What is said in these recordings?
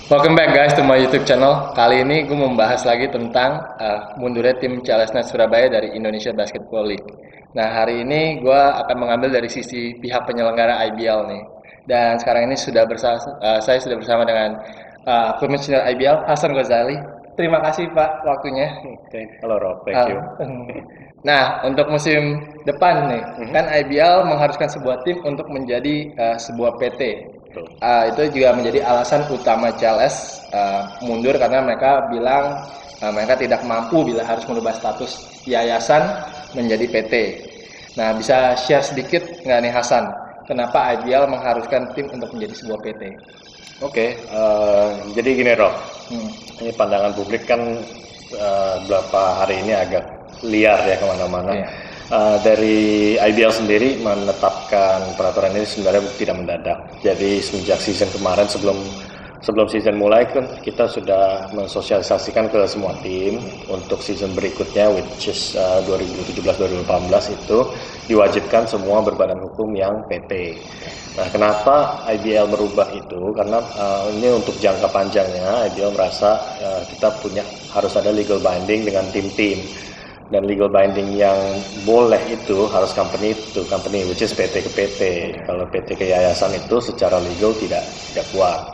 Welcome back guys to my YouTube channel. Kali ini gue membahas lagi tentang mundurnya tim CLSNet Surabaya dari Indonesia Basketball League. Nah, hari ini gue akan mengambil dari sisi pihak penyelenggara IBL nih. Dan sekarang ini saya sudah bersama dengan Komisioner IBL Hasan Ghazali. Terima kasih Pak waktunya. Halo Rob, thank you. Nah, untuk musim depan nih, kan IBL mengharuskan sebuah tim untuk menjadi sebuah PT. Itu juga menjadi alasan utama CLS mundur karena mereka bilang mereka tidak mampu bila harus merubah status yayasan menjadi PT. Nah, bisa share sedikit nggak nih Hasan, kenapa IBL mengharuskan tim untuk menjadi sebuah PT? Oke, jadi gini Rob, ini pandangan publik kan beberapa hari ini agak liar ya kemana-mana. Iya. Dari IBL sendiri menetapkan peraturan ini sebenarnya tidak mendadak. Jadi semenjak season kemarin sebelum season mulai kan kita sudah mensosialisasikan ke semua tim untuk season berikutnya, which is 2017-2018 itu diwajibkan semua berbadan hukum yang PT. Nah, kenapa IBL merubah itu? Karena ini untuk jangka panjangnya IBL merasa kita harus ada legal binding dengan tim-tim. Dan legal binding yang boleh itu harus company to company, which is PT ke PT. Kalau PT ke yayasan itu secara legal tidak kuat.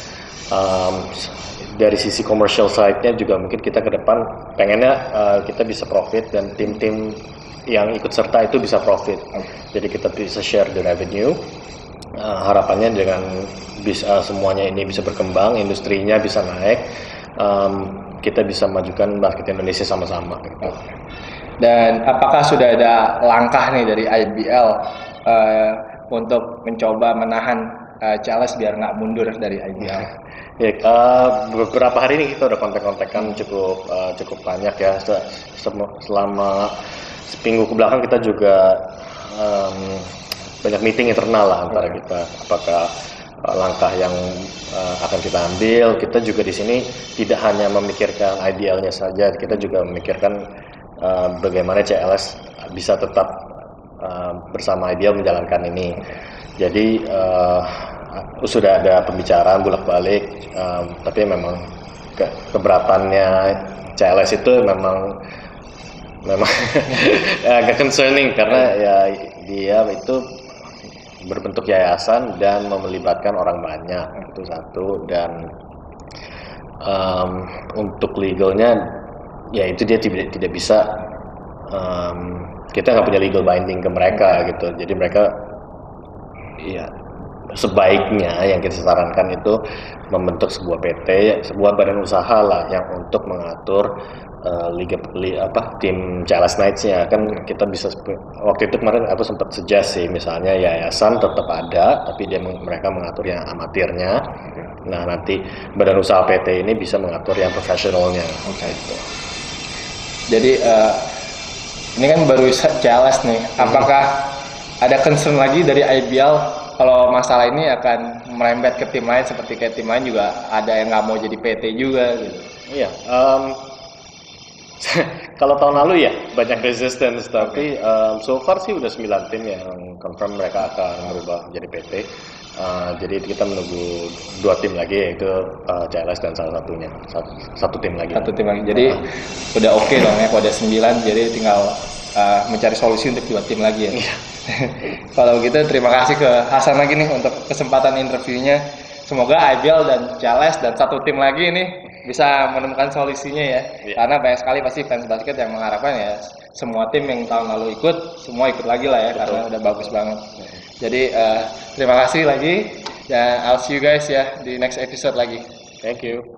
Dari sisi commercial side-nya juga mungkin kita ke depan pengennya kita bisa profit dan tim-tim yang ikut serta itu bisa profit. Jadi kita bisa share the revenue. Harapannya dengan semuanya ini bisa berkembang, industrinya bisa naik, kita bisa majukan basket Indonesia sama-sama. Gitu. Dan apakah sudah ada langkah nih dari IBL untuk mencoba menahan CLS biar nggak mundur dari IBL? Ya, beberapa hari ini kita udah kontak-kontakan cukup banyak ya. Selama seminggu kebelakang kita juga banyak meeting internal lah antara kita. Apakah langkah yang akan kita ambil? Kita juga di sini tidak hanya memikirkan IBL-nya saja, kita juga memikirkan bagaimana CLS bisa tetap bersama IBL menjalankan ini. Jadi sudah ada pembicaraan bolak-balik, tapi memang keberatannya CLS itu memang agak concerning karena ya dia itu berbentuk yayasan dan melibatkan orang banyak, itu satu. Dan untuk legalnya ya itu dia tidak bisa, kita nggak punya legal binding ke mereka gitu. Jadi mereka ya sebaiknya yang kita sarankan itu membentuk sebuah PT, sebuah badan usaha lah yang untuk mengatur tim CLS Knights-nya. Kan kita bisa, waktu itu kemarin aku sempat suggest sih, misalnya yayasan tetap ada tapi mereka mengatur yang amatirnya. Nah, nanti badan usaha PT ini bisa mengatur yang profesionalnya. Gitu. Jadi ini kan baru CLS nih, apakah ada concern lagi dari IBL kalau masalah ini akan merembet ke tim lain, seperti kayak tim lain juga ada yang nggak mau jadi PT juga gitu? Iya, kalau tahun lalu ya banyak resistance, tapi so far sih udah 9 tim yang confirm mereka akan merubah menjadi PT. Jadi kita menunggu 2 tim lagi, yaitu CLS dan salah satunya satu tim lagi. Jadi udah oke dong ya kalau ada 9, jadi tinggal mencari solusi untuk 2 tim lagi ya. Kalau gitu terima kasih ke Hasan lagi nih untuk kesempatan interviewnya. Semoga IBL dan CLS dan satu tim lagi nih bisa menemukan solusinya ya. Karena banyak sekali pasti fans basket yang mengharapkan ya semua tim yang tahun lalu ikut, semua ikut lagi lah ya. Betul. Karena udah bagus banget. Jadi terima kasih lagi dan I'll see you guys ya di next episode lagi. Thank you.